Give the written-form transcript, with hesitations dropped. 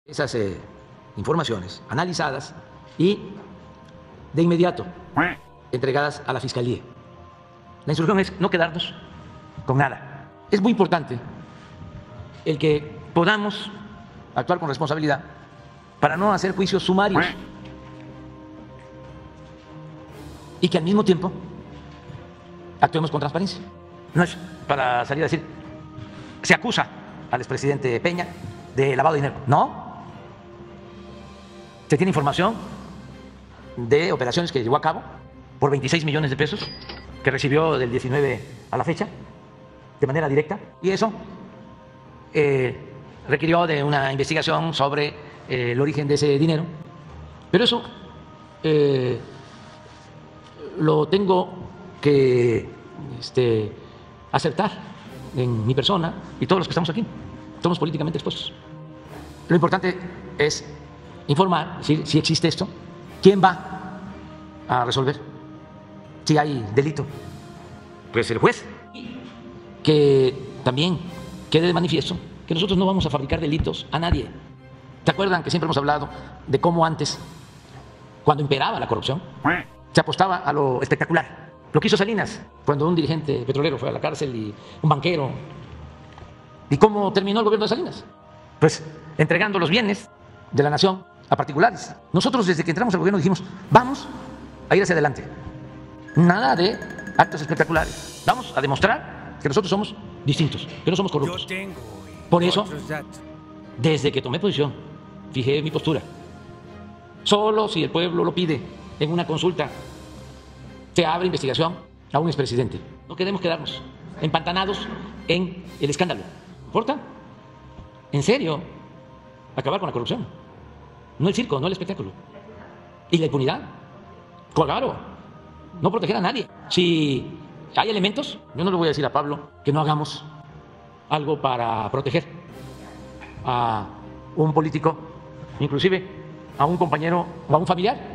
Esas informaciones analizadas y de inmediato entregadas a la Fiscalía. La instrucción es no quedarnos con nada. Es muy importante el que podamos actuar con responsabilidad para no hacer juicios sumarios y que al mismo tiempo actuemos con transparencia. No es para salir a decir, se acusa al expresidente Peña de lavado de dinero. No. Se tiene información de operaciones que llevó a cabo por 26 millones de pesos que recibió del 19 a la fecha de manera directa, y eso requirió de una investigación sobre el origen de ese dinero. Pero eso lo tengo que aceptar en mi persona y todos los que estamos aquí. Somos políticamente expuestos. Lo importante es informar, decir, si existe esto, quién va a resolver, si hay delito, pues el juez. Que también quede de manifiesto que nosotros no vamos a fabricar delitos a nadie. ¿Se acuerdan que siempre hemos hablado de cómo antes, cuando imperaba la corrupción, se apostaba a lo espectacular? Lo que hizo Salinas, cuando un dirigente petrolero fue a la cárcel y un banquero. ¿Y cómo terminó el gobierno de Salinas? Pues entregando los bienes de la nación a particulares. Nosotros desde que entramos al gobierno dijimos, vamos a ir hacia adelante. Nada de actos espectaculares. Vamos a demostrar que nosotros somos distintos, que no somos corruptos. Por eso, desde que tomé posición, fijé mi postura. Solo si el pueblo lo pide en una consulta, se abre investigación a un expresidente. No queremos quedarnos empantanados en el escándalo. ¿No importa? En serio, acabar con la corrupción. No el circo, no el espectáculo. Y la impunidad. Claro, no proteger a nadie. Si hay elementos, yo no le voy a decir a Pablo que no hagamos algo para proteger a un político, inclusive a un compañero o a un familiar.